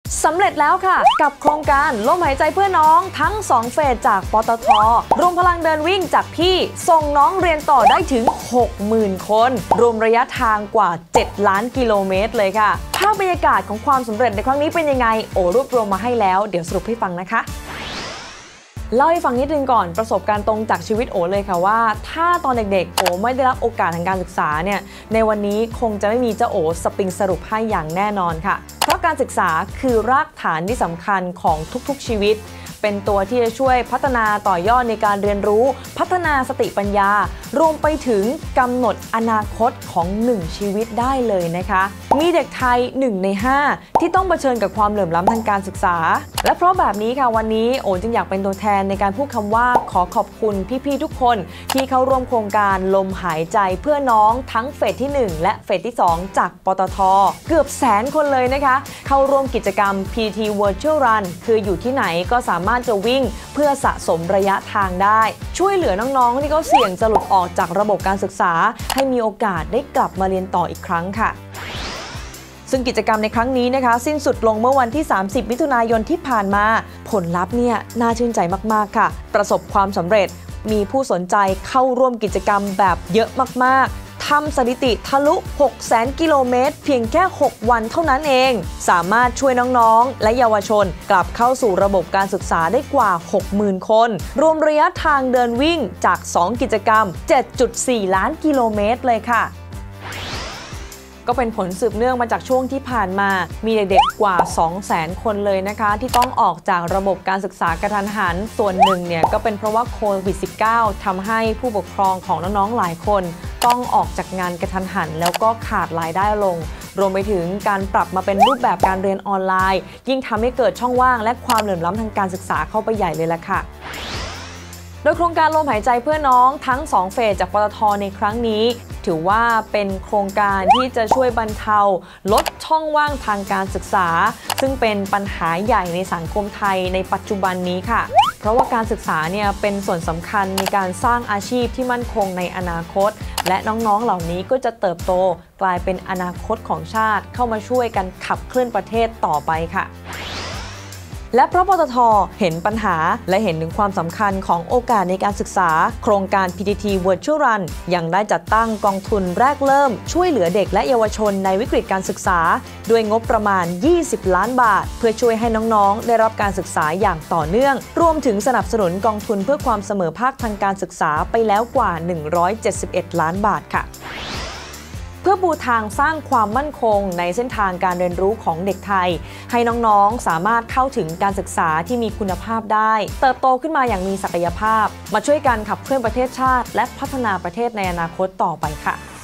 สำเร็จแล้วค่ะกับโครงการลมหายใจเพื่อน้องทั้ง2เฟสจากปตท.รวมพลังเดินวิ่งจากพี่ส่งน้องเรียนต่อได้ถึง 60,000 คนรวมระยะทางกว่า7 ล้านกิโลเมตรเลยค่ะภาพบรรยากาศของความสำเร็จในครั้งนี้เป็นยังไงโอรวบรวมมาให้แล้วเดี๋ยวสรุปให้ฟังนะคะเล่าให้ฟังนิดนึงก่อนประสบการณ์ตรงจากชีวิตโอเลยค่ะว่าถ้าตอนเด็กๆโอไม่ได้รับโอกาสทางการศึกษาเนี่ยในวันนี้คงจะไม่มีเจ้าโอสปริงสรุปให้อย่างแน่นอนค่ะเพราะการศึกษาคือรากฐานที่สำคัญของทุกๆชีวิตเป็นตัวที่จะช่วยพัฒนาต่อยอดในการเรียนรู้พัฒนาสติปัญญารวมไปถึงกำหนดอนาคตของ1ชีวิตได้เลยนะคะมีเด็กไทย1 ใน 5ที่ต้องเผชิญกับความเหลื่อมล้ำทางการศึกษาและเพราะแบบนี้ค่ะวันนี้โอจึงอยากเป็นตัวแทนในการพูดคำว่าขอขอบคุณพี่ๆทุกคนที่เข้าร่วมโครงการลมหายใจเพื่อน้องทั้งเฟสที่1และเฟสที่2จากปตท.เกือบ100,000 คนเลยนะคะเข้าร่วมกิจกรรม PT Virtual Run คืออยู่ที่ไหนก็สามารถจะวิ่งเพื่อสะสมระยะทางได้ช่วยเหลือน้องๆที่เขาเสี่ยงจะหลุดออกจากระบบการศึกษาให้มีโอกาสได้กลับมาเรียนต่ออีกครั้งค่ะซึ่งกิจกรรมในครั้งนี้นะคะสิ้นสุดลงเมื่อวันที่30 มิถุนายนที่ผ่านมาผลลัพธ์เนี่ยน่าชื่นใจมากๆค่ะประสบความสำเร็จมีผู้สนใจเข้าร่วมกิจกรรมแบบเยอะมากๆทำสถิติทะลุ 600,000 กิโลเมตรเพียงแค่6 วันเท่านั้นเองสามารถช่วยน้องๆและเยาวชนกลับเข้าสู่ระบบการศึกษาได้กว่า 60,000 คนรวมระยะทางเดินวิ่งจาก2กิจกรรม 7.4 ล้านกิโลเมตรเลยค่ะก็เป็นผลสืบเนื่องมาจากช่วงที่ผ่านมามีเด็กๆกว่า 200,000 คนเลยนะคะที่ต้องออกจากระบบการศึกษากระทันหันส่วนหนึ่งเนี่ยก็เป็นเพราะว่าโควิด -19 ทำให้ผู้ปกครองของน้องๆหลายคนต้องออกจากงานกระทันหันแล้วก็ขาดรายได้ลงรวมไปถึงการปรับมาเป็นรูปแบบการเรียนออนไลน์ยิ่งทำให้เกิดช่องว่างและความเหลื่อมล้ำทางการศึกษาเข้าไปใหญ่เลยล่ะค่ะโดยโครงการลมหายใจเพื่อน้องทั้ง2เฟสจากปตท.ในครั้งนี้ถือว่าเป็นโครงการที่จะช่วยบรรเทาลดช่องว่างทางการศึกษาซึ่งเป็นปัญหาใหญ่ในสังคมไทยในปัจจุบันนี้ค่ะเพราะว่าการศึกษาเนี่ยเป็นส่วนสำคัญในการสร้างอาชีพที่มั่นคงในอนาคตและน้องๆเหล่านี้ก็จะเติบโตกลายเป็นอนาคตของชาติเข้ามาช่วยกันขับเคลื่อนประเทศต่อไปค่ะและเพราะปตท.เห็นปัญหาและเห็นถึงความสำคัญของโอกาสในการศึกษาโครงการ PTT Virtual Run ยังได้จัดตั้งกองทุนแรกเริ่มช่วยเหลือเด็กและเยาวชนในวิกฤตการศึกษาด้วยงบประมาณ20 ล้านบาทเพื่อช่วยให้น้องๆได้รับการศึกษาอย่างต่อเนื่องรวมถึงสนับสนุนกองทุนเพื่อความเสมอภาคทางการศึกษาไปแล้วกว่า171 ล้านบาทค่ะเพื่อปูทางสร้างความมั่นคงในเส้นทางการเรียนรู้ของเด็กไทยให้น้องๆสามารถเข้าถึงการศึกษาที่มีคุณภาพได้เติบโตขึ้นมาอย่างมีศักยภาพมาช่วยกันขับเคลื่อนประเทศชาติและพัฒนาประเทศในอนาคตต่อไปค่ะ